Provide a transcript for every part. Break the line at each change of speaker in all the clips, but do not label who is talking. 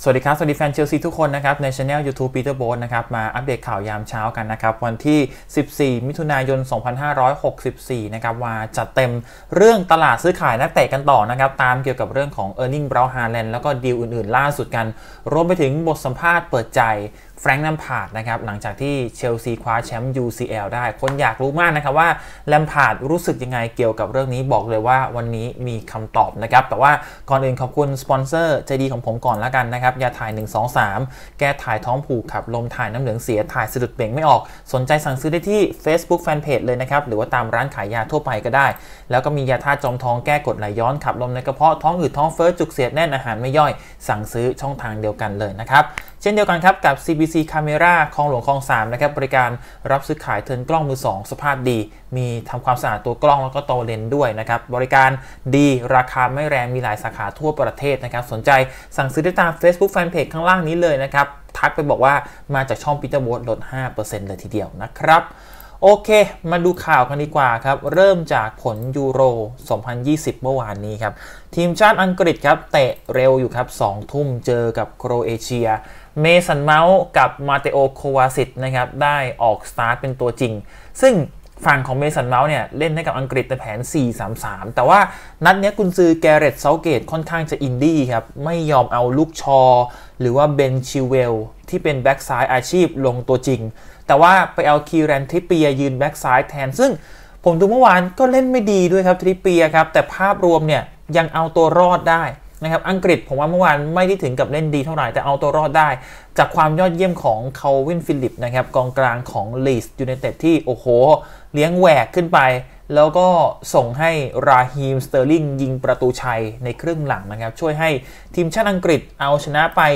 สวัสดีครับสวัสดีแฟนเชลซีทุกคนนะครับใน Channel YouTube Peter Boat นะครับมาอัปเดตข่าวยามเช้ากันนะครับวันที่14มิถุนายน2564นะครับว่าจัดเต็มเรื่องตลาดซื้อขายนักเตะกันต่อนะครับตามเกี่ยวกับเรื่องของ Erling Braut Haaland แล้วก็ดีลอื่นๆล่าสุดกันรวมไปถึงบทสัมภาษณ์เปิดใจแฟรงค์แลมพาร์ดนะครับหลังจากที่เชลซีคว้าแชมป์ UCL ได้คนอยากรู้มากนะครับว่าแลมพาร์ดรู้สึกยังไงเกี่ยวกับเรื่องนี้บอกเลยว่าวันนี้มีคำตอบนะครับแต่ว่าก่อนอื่นขอบคุณสปอนเซอร์ใจดีของผมก่อนแล้วกันนะครับยาถ่าย123แก้ถ่ายท้องผูกขับลมถ่ายน้ำเหลืองเสียถ่ายสะดุดเบ่งไม่ออกสนใจสั่งซื้อได้ที่ Facebook Fanpage เลยนะครับหรือว่าตามร้านขายยาทั่วไปก็ได้แล้วก็มียาธาตุจอมท้องแก้กรดไหลย้อนขับลมในกระเพาะท้องอืดท้องเฟ้อจุกเสียดแน่นอาหารไม่ย่อยสั่งซื้อช่องทางเดียวกันเลยนะครับเช่นเดียวกันครับกับ CBC Camera คลองหลวงคลอง 3นะครับบริการรับซื้อขายเทิร์นกล้องมือ2สภาพดีมีทำความสะอาดตัวกล้องแล้วก็ตัวเลนส์ด้วยนะครับบริการดีราคาไม่แรงมีหลายสาขาทั่วประเทศนะครับสนใจสั่งซื้อได้ตาม Facebook Fanpage ข้างล่างนี้เลยนะครับทักไปบอกว่ามาจากช่อง Peter Boat ลด 5% เลยทีเดียวนะครับโอเคมาดูข่าวกันดีกว่าครับเริ่มจากผลยูโร 2020 เมื่อวานนี้ครับทีมชาติอังกฤษครับเตะเร็วอยู่ครับ 2 ทุ่มเจอกับโครเอเชียเมสันเมาส์กับมาเตโอโควาซิตนะครับได้ออกสตาร์ทเป็นตัวจริงซึ่งฝั่งของเมสันเมาส์เนี่ยเล่นให้กับอังกฤษในแผน 4-3-3 แต่ว่านัดนี้กุนซือแกเรตเซาเกตค่อนข้างจะอินดี้ครับไม่ยอมเอาลูกชอหรือว่าเบนชิเวลที่เป็นแบ็กซ้ายอาชีพลงตัวจริงแต่ว่าไปเอาคีแรนทริปเปียยืนแบ็กซ้ายแทนซึ่งผมดูเมื่อวานก็เล่นไม่ดีด้วยครับทริปเปียครับแต่ภาพรวมเนี่ยยังเอาตัวรอดได้นะครับอังกฤษผมว่าเมื่อวานไม่ได้ถึงกับเล่นดีเท่าไหร่แต่เอาตัวรอดได้จากความยอดเยี่ยมของคาร์วินฟิลิปนะครับกองกลางของลีดส์ยูไนเต็ดที่โอ้โหเลี้ยงแหวกขึ้นไปแล้วก็ส่งให้ราฮีมสเตอร์ลิงยิงประตูชัยในครึ่งหลังนะครับช่วยให้ทีมชาติอังกฤษเอาชนะไป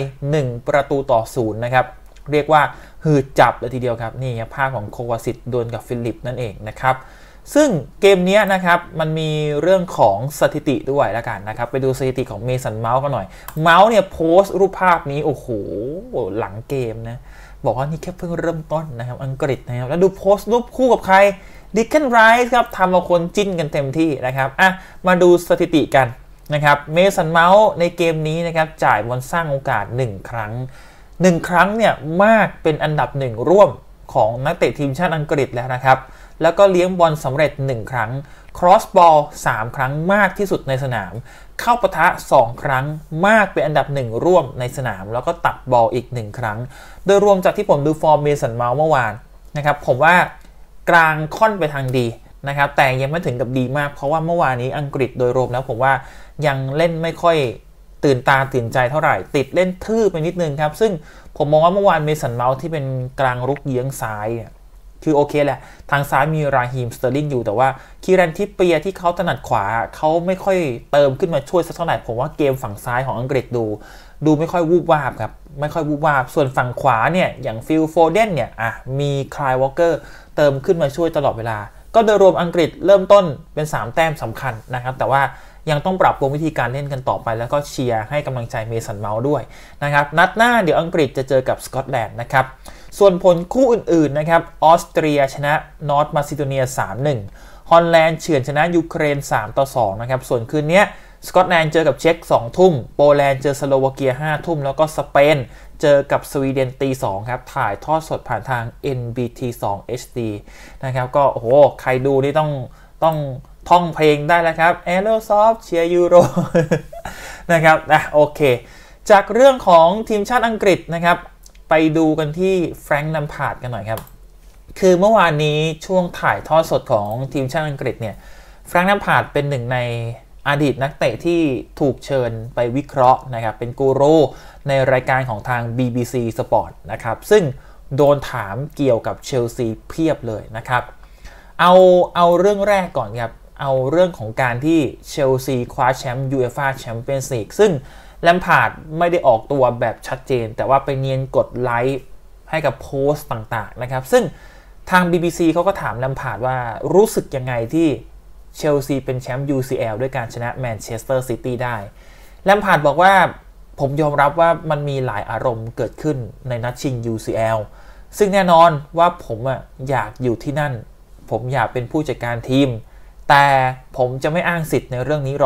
1-0นะครับเรียกว่าหืดจับเลยทีเดียวครับนี่ภาพของโควาซิตดวลกับฟิลิปนั่นเองนะครับซึ่งเกมนี้นะครับมันมีเรื่องของสถิติด้วยแล้วกันนะครับไปดูสถิติของเมสันเมาส์กันหน่อยเมาส์เนี่ยโพสต์รูปภาพนี้โอ้โหหลังเกมนะบอกว่านี่แค่เพิ่งเริ่มต้นนะครับอังกฤษนะครับแล้วดูโพสต์รูปคู่กับใครดิคเคนไรส์ครับทำเอาคนจิ้นกันเต็มที่นะครับมาดูสถิติกันนะครับเมสันเมาส์ในเกมนี้นะครับจ่ายบอลสร้างโอกาส1 ครั้งเนี่ยมากเป็นอันดับ1ร่วมของนักเตะทีมชาติอังกฤษแล้วนะครับแล้วก็เลี้ยงบอลสำเร็จ1 ครั้ง cross ball 3 ครั้งมากที่สุดในสนามเข้าปะทะ2 ครั้งมากเป็นอันดับ1ร่วมในสนามแล้วก็ตัดบอลอีก1 ครั้งโดยรวมจากที่ผมดูฟอร์มเมสันเมาส์เมื่อวานนะครับผมว่ากลางค่อนไปทางดีนะครับแต่ยังไม่ถึงกับดีมากเพราะว่าเมื่อวานนี้อังกฤษโดยรวมแล้วผมว่ายังเล่นไม่ค่อยตื่นตาตื่นใจเท่าไหร่ติดเล่นทื่อไปนิดนึงครับซึ่งผมมองว่าเมื่อวานเมสันเมาส์ที่เป็นกลางรุกเยื้องซ้ายคือโอเคแหละทางซ้ายมีราฮีมสเตอร์ลิงอยู่แต่ว่าคีรันทิปเปียที่เขาถนัดขวาเขาไม่ค่อยเติมขึ้นมาช่วยสักเท่าไหร่ผมว่าเกมฝั่งซ้ายของอังกฤษดูไม่ค่อยวูบวาบครับไม่ค่อยวูบวาบส่วนฝั่งขวาเนี่ยอย่างฟิลโฟเดนเนี่ยมีคลายวอลเกอร์เติมขึ้นมาช่วยตลอดเวลาก็โดยรวมอังกฤษเริ่มต้นเป็น3 แต้มสำคัญนะครับแต่ว่ายังต้องปรับปรุงวิธีการเล่นกันต่อไปแล้วก็เชียร์ให้กำลังใจเมสันเมาส์ด้วยนะครับนัดหน้าเดี๋ยวอังกฤษจะเจอกับสกอตแลนด์นะครับส่วนผลคู่อื่นๆนะครับออสเตรียชนะนอร์ทมาซิโดเนีย 3-1 ฮอลแลนด์เฉือนชนะยูเครน 3-2 นะครับส่วนคืนนี้สกอตแลนด์เจอกับเช็ก 2 ทุ่มโปแลนด์เจอสโลวาเกีย 5 ทุ่มแล้วก็สเปนเจอกับสวีเดนตี 2 ครับถ่ายทอดสดผ่านทาง NBT2 HD นะครับก็โอ้โหใครดูนี่ต้องท่องเพลงได้แล้วครับ Aerosoft เชียร์ยูโร นะครับโอเคจากเรื่องของทีมชาติอังกฤษนะครับไปดูกันที่แฟรงค์ แลมพาร์ดกันหน่อยครับคือเมื่อวานนี้ช่วงถ่ายทอดสดของทีมชาติอังกฤษเนี่ยแฟรงค์ แลมพาร์ดเป็นหนึ่งในอดีตนักเตะที่ถูกเชิญไปวิเคราะห์นะครับเป็นกูรูในรายการของทาง BBC Sport นะครับซึ่งโดนถามเกี่ยวกับเชลซีเพียบเลยนะครับเอาเรื่องแรกก่อนครับเอาเรื่องของการที่เชลซีคว้าแชมป์ UEFA Champions League ซึ่งแลมพาร์ดไม่ได้ออกตัวแบบชัดเจนแต่ว่าไปเนียนกดไลค์ให้กับโพสต์ต่างๆนะครับซึ่งทาง BBC เขาก็ถามแลมพาร์ดว่ารู้สึกยังไงที่เชลซีเป็นแชมป์ UCL ด้วยการชนะแมนเชสเตอร์ซิตี้ได้แลมพาร์ดบอกว่าผมยอมรับว่ามันมีหลายอารมณ์เกิดขึ้นในนัดชิง UCL ซึ่งแน่นอนว่าผมอยากอยู่ที่นั่นผมอยากเป็นผู้จัดการทีมแต่ผมจะไม่อ้างสิทธิ์ในเรื่องนี้หรอก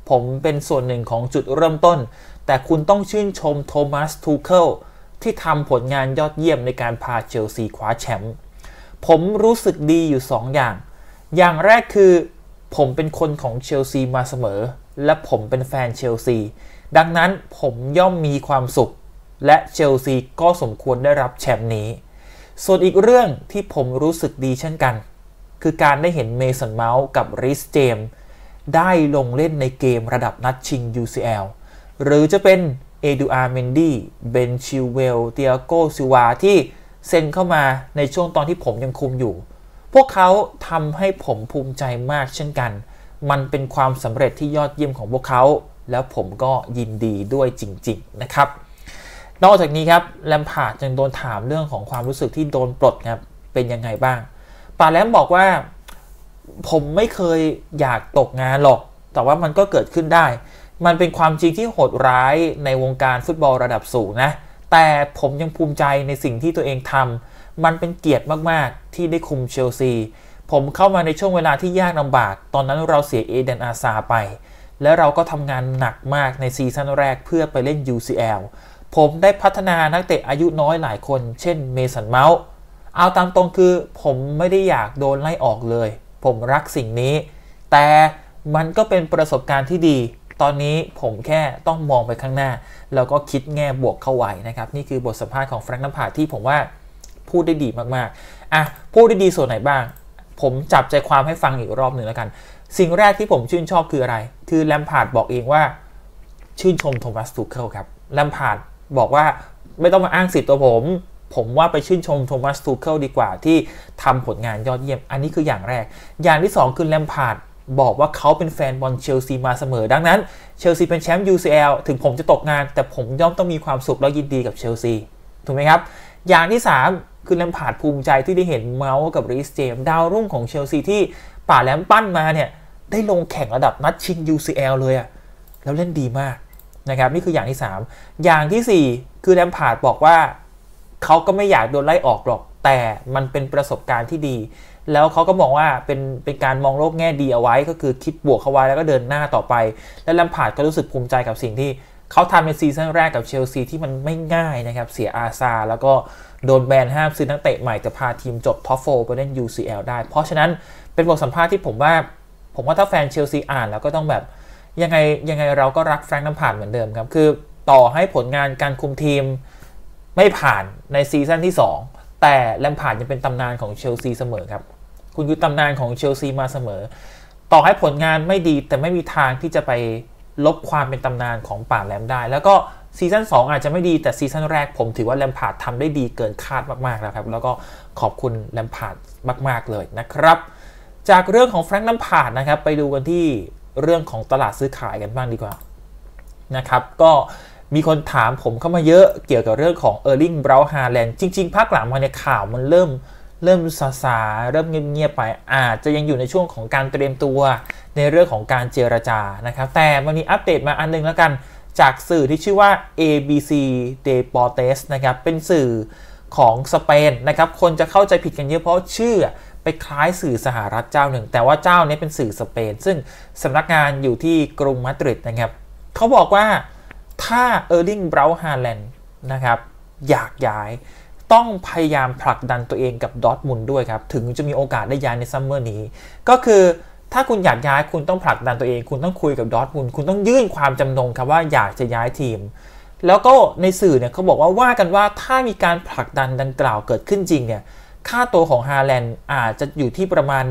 ผมเป็นส่วนหนึ่งของจุดเริ่มต้นแต่คุณต้องชื่นชมโทมัส ทูเคิลที่ทำผลงานยอดเยี่ยมในการพาเชลซีคว้าแชมป์ผมรู้สึกดีอยู่2 อย่างแรกคือผมเป็นคนของเชลซีมาเสมอและผมเป็นแฟนเชลซีดังนั้นผมย่อมมีความสุขและเชลซีก็สมควรได้รับแชมป์นี้ส่วนอีกเรื่องที่ผมรู้สึกดีเช่นกันคือการได้เห็นเมสันเมาส์กับริสเจมส์ได้ลงเล่นในเกมระดับนัดชิง UCL หรือจะเป็นเอดูอาร์เมนดีเบนชิลเวลเตียโกซิวาที่เซ็นเข้ามาในช่วงตอนที่ผมยังคุมอยู่พวกเขาทำให้ผมภูมิใจมากเช่นกันมันเป็นความสำเร็จที่ยอดเยี่ยมของพวกเขาแล้วผมก็ยินดีด้วยจริงๆนะครับนอกจากนี้ครับแลมพาร์ดยังโดนถามเรื่องของความรู้สึกที่โดนปลดครับเป็นยังไงบ้างป่าแลมบอกว่าผมไม่เคยอยากตกงานหรอกแต่ว่ามันก็เกิดขึ้นได้มันเป็นความจริงที่โหดร้ายในวงการฟุตบอลระดับสูงนะแต่ผมยังภูมิใจในสิ่งที่ตัวเองทำมันเป็นเกียรติมากๆที่ได้คุมเชลซีผมเข้ามาในช่วงเวลาที่ยากลำบากตอนนั้นเราเสียเอเดนอาซาไปและเราก็ทำงานหนักมากในซีซั่นแรกเพื่อไปเล่น UCL ผมได้พัฒนานักเตะอายุน้อยหลายคนเช่นเมสันเมาส์เอาตามตรงคือผมไม่ได้อยากโดนไล่ออกเลยผมรักสิ่งนี้แต่มันก็เป็นประสบการณ์ที่ดีตอนนี้ผมแค่ต้องมองไปข้างหน้าแล้วก็คิดแง่บวกเข้าไว้นะครับนี่คือบทสัมภาษณ์ของแฟรงค์ แลมพาร์ดที่ผมว่าพูดได้ดีมากๆพูดได้ดีส่วนไหนบ้างผมจับใจความให้ฟังอีกรอบหนึ่งแล้วกันสิ่งแรกที่ผมชื่นชอบคืออะไรคือแลมพาร์ดบอกเองว่าชื่นชมโทมัส ทูเคิลครับแลมพาร์ดบอกว่าไม่ต้องมาอ้างสิทธิ์ตัวผมว่าไปชื่นชมโทมัส ทูเคิลดีกว่าที่ทำผลงานยอดเยี่ยมอันนี้คืออย่างแรกอย่างที่2คือแลมพาร์ดบอกว่าเขาเป็นแฟนบอลเชลซีมาเสมอดังนั้นเชลซีเป็นแชมป์ UCL ถึงผมจะตกงานแต่ผมย่อมต้องมีความสุขและยินดีกับเชลซีถูกไหมครับอย่างที่3คือแลมพาร์ดภูมิใจที่ได้เห็นเมาส์กับริสเจมส์ดาวรุ่งของเชลซีที่ป่าแลมปั้นมาเนี่ยได้ลงแข่งระดับนัดชิง UCL เลยอะแล้วเล่นดีมากนะครับนี่คืออย่างที่3อย่างที่4คือแลมพาร์ดบอกว่าเขาก็ไม่อยากโดนไล่ออกหรอกแต่มันเป็นประสบการณ์ที่ดีแล้วเขาก็มองว่าเป็นการมองโลกแง่ดีเอาไว้ก็คือคิดบวกเข้าไว้แล้วก็เดินหน้าต่อไปและแลมพาร์ดก็รู้สึกภูมิใจกับสิ่งที่เขาทำในซีซั่นแรกกับเชลซีที่มันไม่ง่ายนะครับเสียอาซาแล้วก็โดนแบนห้ามซื้อนักเตะใหม่แต่พาทีมจบท็อป4ไปเล่น UCL ได้เพราะฉะนั้นเป็นบทสัมภาษณ์ที่ผมว่าถ้าแฟนเชลซีอ่านแล้วก็ต้องแบบยังไงเราก็รักแฟรงค์ แลมพาร์ดเหมือนเดิมครับคือต่อให้ผลงานการคุมทีมไม่ผ่านในซีซั่นที่2แต่แลมพาร์ดยังเป็นตำนานของเชลซีเสมอครับคุณคือตำนานของเชลซีมาเสมอต่อให้ผลงานไม่ดีแต่ไม่มีทางที่จะไปลบความเป็นตำนานของป่าแลมได้แล้วก็ซีซั่น2อาจจะไม่ดีแต่ซีซั่นแรกผมถือว่าแลมพาร์ดทำได้ดีเกินคาดมากๆแล้วครับแล้วก็ขอบคุณแลมพาร์ดมากๆเลยนะครับจากเรื่องของแฟรงค์ แลมพาร์ดนะครับไปดูกันที่เรื่องของตลาดซื้อขายกันบ้างดีกว่านะครับก็มีคนถามผมเข้ามาเยอะเกี่ยวกับเรื่องของเออร์ลิง เบราท์ ฮาแลนด์จริงๆภาคหลังมาในข่าวมันเริ่มซาเริ่มเงียบๆไปอาจจะยังอยู่ในช่วงของการเตรียมตัวในเรื่องของการเจรจานะครับแต่มันมีอัปเดตมาอันนึงแล้วกันจากสื่อที่ชื่อว่า ABC Deportes นะครับเป็นสื่อของสเปนนะครับคนจะเข้าใจผิดกันเยอะเพราะชื่อไปคล้ายสื่อสหรัฐเจ้าหนึ่งแต่ว่าเจ้านี้เป็นสื่อสเปนซึ่งสำนักงานอยู่ที่กรุงมาดริดนะครับเขาบอกว่าถ้าเออร์ลิง เบราท์ ฮาแลนด์นะครับอยากย้ายต้องพยายามผลักดันตัวเองกับดอร์ทมุนด์ด้วยครับถึงจะมีโอกาสได้ย้ายในซัมเมอร์นี้ก็คือถ้าคุณอยากย้ายคุณต้องผลักดันตัวเองคุณต้องคุยกับดอร์ทมุนด์คุณต้องยื่นความจำนงครับว่าอยากจะย้ายทีมแล้วก็ในสื่อเนี่ยเขาบอกว่ากันว่าถ้ามีการผลักดันดังกล่าวเกิดขึ้นจริงเนี่ยค่าตัวของฮาแลนด์อาจจะอยู่ที่ประมาณ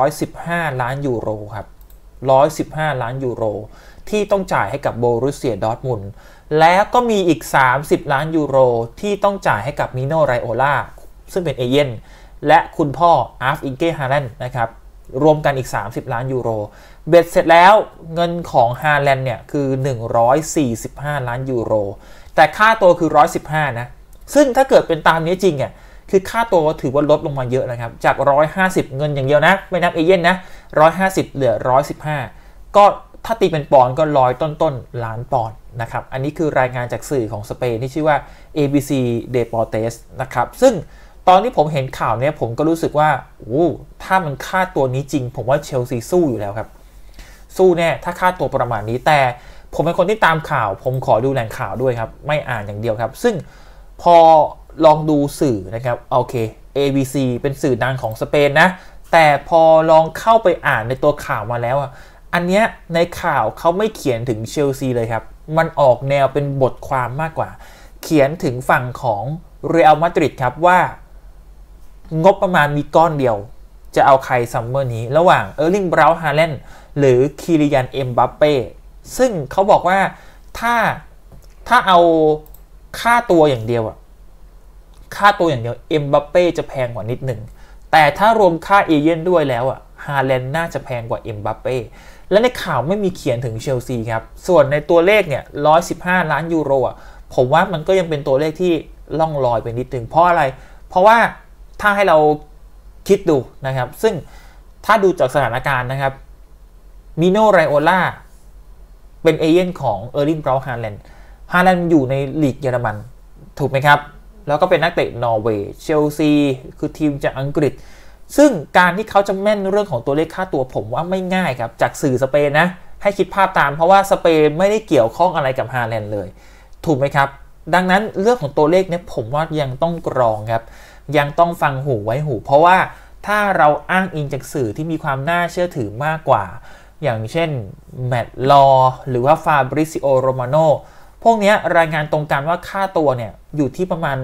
115 ล้านยูโรครับ115 ล้านยูโรที่ต้องจ่ายให้กับโบรุสเซียดอร์ทมุนด์แล้วก็มีอีก30 ล้านยูโรที่ต้องจ่ายให้กับมิโน ไรโอล่าซึ่งเป็นเอเย่นและคุณพ่ออาร์ฟ อิงเก้ ฮาแลนด์นะครับรวมกันอีก30 ล้านยูโรเบ็ดเสร็จแล้วเงินของฮาแลนด์เนี่ยคือ145 ล้านยูโรแต่ค่าตัวคือ115นะซึ่งถ้าเกิดเป็นตามนี้จริงเนี่ยคือค่าตัวถือว่าลดลงมาเยอะนะครับจาก150เงินอย่างเดียวนะไม่นับเอเย่นนะ150เหลือ115ก็ถ้าตีเป็นปอนด์ก็100ต้นล้านปอนด์นะครับอันนี้คือรายงานจากสื่อของสเปนที่ชื่อว่า ABC Deportes นะครับซึ่งตอนที่ผมเห็นข่าวนี้ผมก็รู้สึกว่าถ้ามันค่าตัวนี้จริงผมว่าเชลซีสู้อยู่แล้วครับสู้แน่ถ้าค่าตัวประมาณนี้แต่ผมเป็นคนที่ตามข่าวผมขอดูแหล่งข่าวด้วยครับไม่อ่านอย่างเดียวครับซึ่งพอลองดูสื่อนะครับโอเค ABC เป็นสื่อดังของสเปนนะแต่พอลองเข้าไปอ่านในตัวข่าวมาแล้วอันเนี้ยในข่าวเขาไม่เขียนถึงเชลซีเลยครับมันออกแนวเป็นบทความมากกว่าเขียนถึงฝั่งของเรอัลมาดริดครับว่างบประมาณมีก้อนเดียวจะเอาใครซัมเมอร์นี้ระหว่างเออร์ลิง บราวน์ ฮาแลนด์หรือคิลิยัน เอ็มบัปเป้ซึ่งเขาบอกว่าถ้าเอาค่าตัวอย่างเดียวค่าตัวอย่างเดียวเอ็มบัปเป้จะแพงกว่านิดหนึ่งแต่ถ้ารวมค่าเอเย่นด้วยแล้วฮาแลนด์น่าจะแพงกว่าเอ็มบัปเป้และในข่าวไม่มีเขียนถึงเชลซีครับส่วนในตัวเลขเนี่ย115 ล้านยูโรผมว่ามันก็ยังเป็นตัวเลขที่ล่องลอยไปนิดนึงเพราะอะไรเพราะว่าถ้าให้เราคิดดูนะครับซึ่งถ้าดูจากสถานการณ์นะครับมิโน ไรโอล่าเป็นเอเย่นของเออร์ลิง บราวน์ ฮาแลนด์อยู่ในลีกเยอรมันถูกไหมครับแล้วก็เป็นนักเตะนอร์เวย์เชลซีคือทีมจากอังกฤษซึ่งการที่เขาจะแม่นเรื่องของตัวเลขค่าตัวผมว่าไม่ง่ายครับจากสื่อสเปนนะให้คิดภาพตามเพราะว่าสเปนไม่ได้เกี่ยวข้องอะไรกับฮาแลนด์เลยถูกไหมครับดังนั้นเรื่องของตัวเลขเนี่ยผมว่ายังต้องกรองครับยังต้องฟังหูไว้หูเพราะว่าถ้าเราอ้างอิงจากสื่อที่มีความน่าเชื่อถือมากกว่าอย่างเช่นแมตต์ลอหรือว่าฟาบริซิโอ โรมาโนพวกนี้รายงานตรงกันว่าค่าตัวเนี่ยอยู่ที่ประมาณ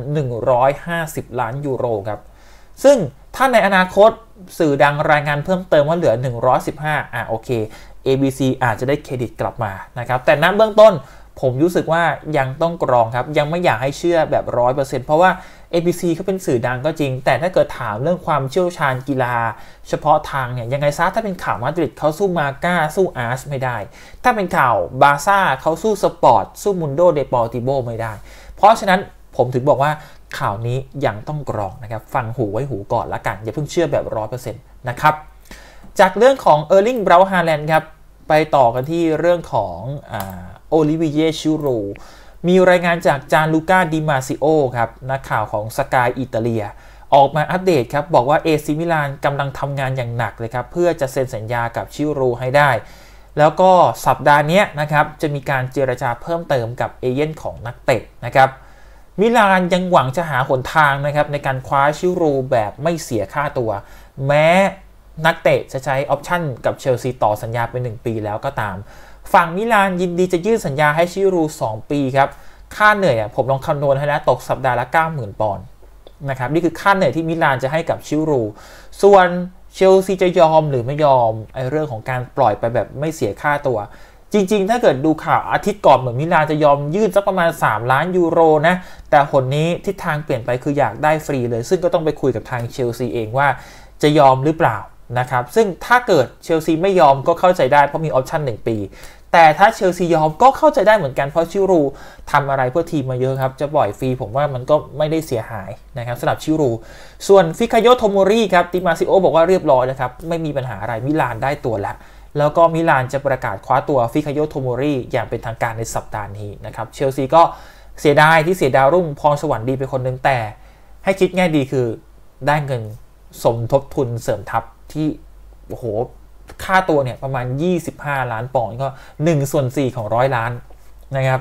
150 ล้านยูโรครับซึ่งถ้าในอนาคตสื่อดังรายงานเพิ่มเติมว่าเหลือ115โอเค ABC อาจจะได้เครดิตกลับมานะครับแต่ณเบื้องต้นผมรู้สึกว่ายังต้องกรองครับยังไม่อยากให้เชื่อแบบ 100% เพราะว่า ABC เขาเป็นสื่อดังก็จริงแต่ถ้าเกิดถามเรื่องความเชี่ยวชาญกีฬาเฉพาะทางเนี่ยยังไงซะถ้าเป็นข่าวมาดริดเขาสู้มาก้าสู้อาร์สไม่ได้ถ้าเป็นข่าวบาร์ซ่าเขาสู้สปอร์ตสู้มุนโดเดปอร์ติโบไม่ได้เพราะฉะนั้นผมถึงบอกว่าข่าวนี้ยังต้องกรองนะครับฟังหูไว้หูก่อนละกันอย่าเพิ่งเชื่อแบบ 100% นะครับจากเรื่องของเออร์ลิง บราวน์ ฮาแลนด์ครับไปต่อกันที่เรื่องของโอลิเวีย ชูโรมีรายงานจากจานลูก้า ดิมาซิโอครับนักข่าวของสกายอิตาเลียออกมาอัปเดตครับบอกว่าเอซิมิลานกำลังทำงานอย่างหนักเลยครับเพื่อจะเซ็นสัญญากับชิโรให้ได้แล้วก็สัปดาห์นี้นะครับจะมีการเจรจาเพิ่มเติมกับเอเย่นของนักเตะนะครับมิลานยังหวังจะหาหนทางนะครับในการคว้าชิโรแบบไม่เสียค่าตัวแม้นักเตะจะใช้ออปชั่นกับเชลซีต่อสัญญาเป็น1 ปีแล้วก็ตามฝั่งมิลานยินดีจะยื่นสัญญาให้ชิโร2 ปีครับค่าเหนื่อยผมลองคำนวณให้แล้วตกสัปดาห์ละ 90,000 ปอนด์นะครับนี่คือค่าเหนื่อยที่มิลานจะให้กับชิโรส่วนเชลซีจะยอมหรือไม่ยอมเรื่องของการปล่อยไปแบบไม่เสียค่าตัวจริงๆถ้าเกิดดูข่าวอาทิตย์ก่อนเหมือนมิลานจะยอมยื่นสักประมาณ3 ล้านยูโรนะแต่หนนี้ทิศทางเปลี่ยนไปคืออยากได้ฟรีเลยซึ่งก็ต้องไปคุยกับทางเชลซีเองว่าจะยอมหรือเปล่านะครับซึ่งถ้าเกิดเชลซีไม่ยอมก็เข้าใจได้เพราะมีออปชั่น1 ปีแต่ถ้าเชลซียอมก็เข้าใจได้เหมือนกันเพราะชิโรทำอะไรเพื่อทีมมาเยอะครับจะปล่อยฟรีผมว่ามันก็ไม่ได้เสียหายนะครับสำหรับชิโรส่วนฟิคาโย โทโมริครับดิมาซิโอบอกว่าเรียบร้อยนะครับไม่มีปัญหาอะไรมิลานได้ตัวแล้วก็มิลานจะประกาศคว้าตัวฟิคาโย โทโมริอย่างเป็นทางการในสัปดาห์นี้นะครับเชลซีก็เสียดายที่เสียดาวรุ่งพรสวรรค์ดีไปคนนึงแต่ให้คิดง่ายดีคือได้เงินสมทบทุนเสริมทัพที่โอ้โหค่าตัวเนี่ยประมาณ25 ล้านปอนด์ก็1/4ของ100 ล้านนะครับ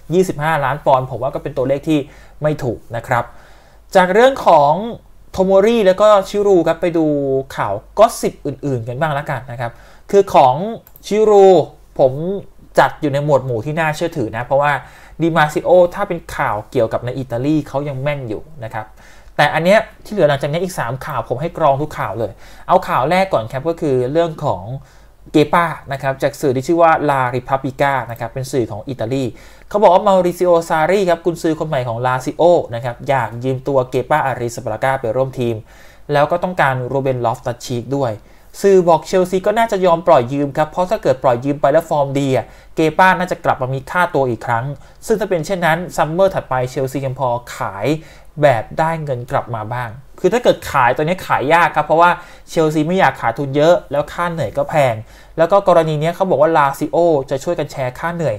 25 ล้านปอนด์ผมว่าก็เป็นตัวเลขที่ไม่ถูกนะครับจากเรื่องของโทโมริแล้วก็ชิโรครับไปดูข่าวก็สิบอื่นๆกันบ้างแล้วกันนะครับคือของชิโรผมจัดอยู่ในหมวดหมู่ที่น่าเชื่อถือนะเพราะว่าดิมาซิโอถ้าเป็นข่าวเกี่ยวกับในอิตาลีเขายังแม่นอยู่นะครับแต่อันเนี้ยที่เหลือหลังจากนี้อีก3 ข่าวผมให้กรองทุกข่าวเลยเอาข่าวแรกก่อนครับก็คือเรื่องของเกป้านะครับจากสื่อที่ชื่อว่าลาริพับบิก้านะครับเป็นสื่อของอิตาลีเขาบอกว่ามาริซิโอ ซารีครับกุนซือคนใหม่ของลาซิโอนะครับอยากยืมตัวเกป้า อาริสปาราก้าไปร่วมทีมแล้วก็ต้องการโรเบน ลอฟตัสชีคด้วยสื่อบอกเชลซีก็น่าจะยอมปล่อยยืมครับเพราะถ้าเกิดปล่อยยืมไปแล้วฟอร์มดีเกป้าน่าจะกลับมามีค่าตัวอีกครั้งซึ่งถ้าเป็นเช่นนั้นซัมเมอร์ถัดไปเชลซียังพอขายแบบได้เงินกลับมาบ้างคือถ้าเกิดขายตัวนี้ขายยากครับเพราะว่าเชลซีไม่อยากขาดทุนเยอะแล้วค่าเหนื่อยก็แพงแล้วก็กรณีนี้เขาบอกว่าลาซิโอจะช่วยกันแชร์ค่าเหนื่อย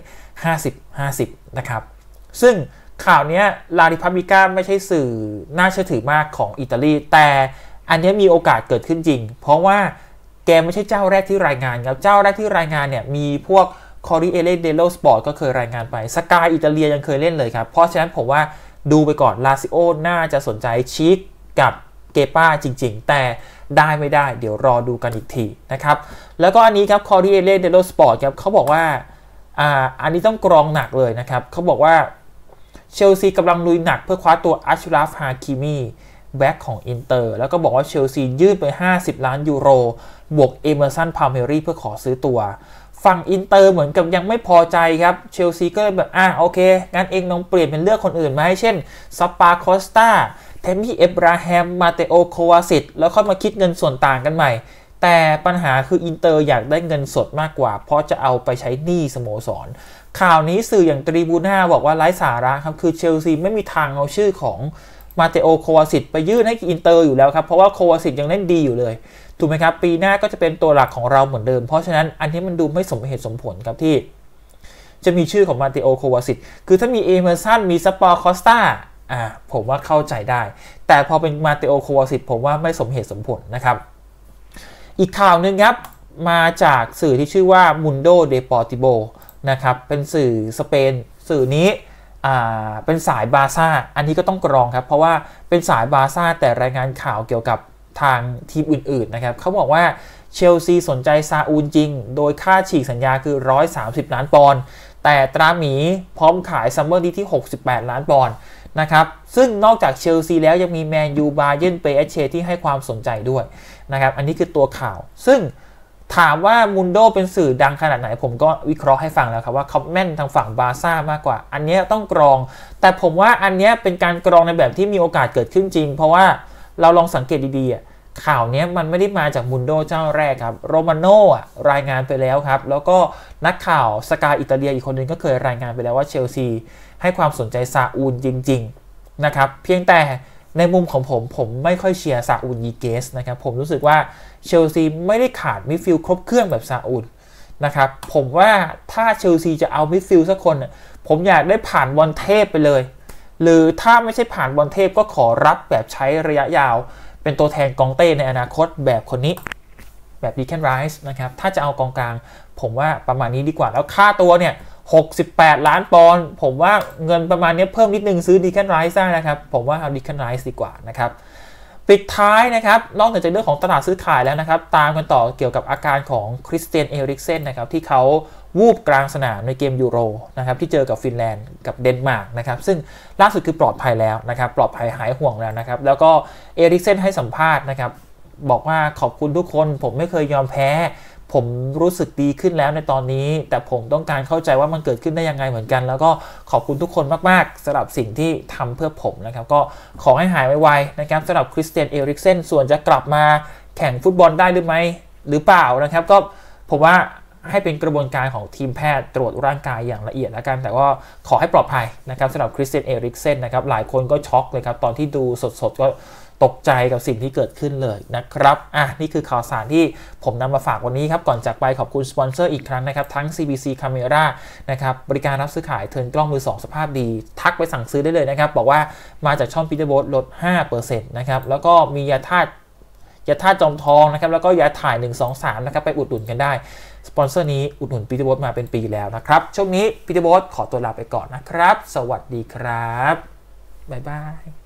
50-50นะครับซึ่งข่าวนี้ลาริพับบิก้าไม่ใช่สื่อน่าเชื่อถือมากของอิตาลีแต่อันนี้มีโอกาสเกิดขึ้นจริงเพราะว่าแกไม่ใช่เจ้าแรกที่รายงานครับเจ้าแรกที่รายงานเนี่ยมีพวกCorriere dello Sport ก็เคยรายงานไปสกายอิตาเลียยังเคยเล่นเลยครับเพราะฉะนั้นผมว่าดูไปก่อนลาซิโอน่าจะสนใจชิคกับเกป้าจริงๆแต่ได้ไม่ได้เดี๋ยวรอดูกันอีกทีนะครับแล้วก็อันนี้ครับ Corriere dello Sport ครับเขาบอกว่าอันนี้ต้องกรองหนักเลยนะครับเขาบอกว่าเชลซีกำลังลุยหนักเพื่อคว้าตัวอัชราฟ ฮาคิมีแบ็คของอินเตอร์แล้วก็บอกว่าเชลซียื่นไป50 ล้านยูโรบวกเอเมอร์สัน พาลเมรีเพื่อขอซื้อตัวฝั่งอินเตอร์เหมือนกับยังไม่พอใจครับเชลซีก็เลยแบบโอเคงั้นเองลองเปลี่ยนเป็นเลือกคนอื่นมาให้เช่นซาปาคอสตาเทมี่เอบราแฮมมาเตโอโควาซิตแล้วค่อยมาคิดเงินส่วนต่างกันใหม่แต่ปัญหาคืออินเตอร์อยากได้เงินสดมากกว่าเพราะจะเอาไปใช้หนี้สโมสรข่าวนี้สื่ออย่างตรีบูน่าบอกว่าไร้สาระครับคือเชลซีไม่มีทางเอาชื่อของมาเตโอโควาซิตไปยื่นให้อินเตอร์อยู่แล้วครับเพราะว่าโควาซิตยังเล่นดีอยู่เลยถูกไหมครับปีหน้าก็จะเป็นตัวหลักของเราเหมือนเดิมเพราะฉะนั้นอันนี้มันดูไม่สมเหตุสมผลครับที่จะมีชื่อของมาเตโอโควาซิตคือถ้ามีเอเมอร์สันมีสปอร์คอสตาผมว่าเข้าใจได้แต่พอเป็นมาเตโอโควาซิตผมว่าไม่สมเหตุสมผลนะครับอีกข่าวนึงครับมาจากสื่อที่ชื่อว่า Mundo Deportivo นะครับเป็นสื่อสเปนสื่อนี้เป็นสายบาร์ซ่าอันนี้ก็ต้องกรองครับเพราะว่าเป็นสายบาร์ซ่าแต่รายงานข่าวเกี่ยวกับทางทีมอื่นๆนะครับเขาบอกว่าเชลซีสนใจซาอูลจริงโดยค่าฉีกสัญญาคือ130 ล้านปอนด์แต่ตราหมีพร้อมขายซัมเมอร์นี้ที่68 ล้านปอนด์นะครับซึ่งนอกจากเชลซีแล้วยังมีแมนยู บาเยิร์น เปเอชเชที่ให้ความสนใจด้วยนะครับอันนี้คือตัวข่าวซึ่งถามว่ามุนโดเป็นสื่อดังขนาดไหนผมก็วิเคราะห์ให้ฟังแล้วครับว่าเขาแม่นทางฝั่งบาร์ซ่ามากกว่าอันนี้ต้องกรองแต่ผมว่าอันนี้เป็นการกรองในแบบที่มีโอกาสเกิดขึ้นจริงเพราะว่าเราลองสังเกตดีๆข่าวนี้มันไม่ได้มาจากมุนโดเจ้าแรกครับโรมาโน่รายงานไปแล้วครับแล้วก็นักข่าวสกายอิตาเลียอีกคนนึงก็เคยรายงานไปแล้วว่าเชลซีให้ความสนใจซาอูลจริงๆนะครับเพียงแต่ในมุมของผมไม่ค่อยเชียร์ซาอูลยีเกสนะครับผมรู้สึกว่าเชลซีไม่ได้ขาดมิดฟิลด์ครบเครื่องแบบซาอูลนะครับผมว่าถ้าเชลซีจะเอามิดฟิลด์สักคนผมอยากได้ผ่านบอลเทพไปเลยหรือถ้าไม่ใช่ผ่านบอลเทพก็ขอรับแบบใช้ระยะยาวเป็นตัวแทนกองเต้ในอนาคตแบบคนนี้แบบดีแคนไรส์นะครับถ้าจะเอากองกลางผมว่าประมาณนี้ดีกว่าแล้วค่าตัวเนี่ย68 ล้านปอนด์ผมว่าเงินประมาณนี้เพิ่มนิดนึงซื้อดีแคนไรส์ได้นะครับผมว่าเอาดีแคนไรส์ดีกว่านะครับปิดท้ายนะครับนอกจากเรื่องของตลาดซื้อขายแล้วนะครับตามกันต่อเกี่ยวกับอาการของคริสเตียน เอริกเซนนะครับที่เขาวูบกลางสนามในเกมยูโรนะครับที่เจอกับฟินแลนด์กับเดนมาร์กนะครับซึ่งล่าสุดคือปลอดภัยแล้วนะครับปลอดภัยหายห่วงแล้วนะครับแล้วก็เอริกเซนให้สัมภาษณ์นะครับบอกว่าขอบคุณทุกคนผมไม่เคยยอมแพ้ผมรู้สึกดีขึ้นแล้วในตอนนี้แต่ผมต้องการเข้าใจว่ามันเกิดขึ้นได้ยังไงเหมือนกันแล้วก็ขอบคุณทุกคนมากๆสำหรับสิ่งที่ทำเพื่อผมนะครับก็ขอให้หายไวๆนะครับสำหรับคริสเตียน เอริกเซนส่วนจะกลับมาแข่งฟุตบอลได้หรือไม่หรือเปล่านะครับก็ผมว่าให้เป็นกระบวนการของทีมแพทย์ตรวจร่างกายอย่างละเอียดแล้วกันแต่ว่าขอให้ปลอดภัยนะครับสำหรับคริสเตียน เอริกเซนนะครับหลายคนก็ช็อกเลยครับตอนที่ดูสดๆก็ตกใจกับสิ่งที่เกิดขึ้นเลยนะครับนี่คือข่าวสารที่ผมนำมาฝากวันนี้ครับก่อนจากไปขอบคุณสปอนเซอร์อีกครั้งนะครับทั้ง CBC Camera นะครับบริการรับซื้อขายเทิร์นกล้องมือ2สภาพดีทักไปสั่งซื้อได้เลยนะครับบอกว่ามาจากช่องปีเตอร์โบ๊ทลด 5% นะครับแล้วก็มียาธาตุจอมทองนะครับแล้วก็ยาถ่าย123นะครับไปอุดหนุนกันได้สปอนเซอร์นี้อุดหนุนปีเตอร์โบ๊ทมาเป็นปีแล้วนะครับช่วงนี้ปีเตอร์โบ๊ทขอตัวลาไปก่อนนะครับสวัสดีครับบ๊ายบาย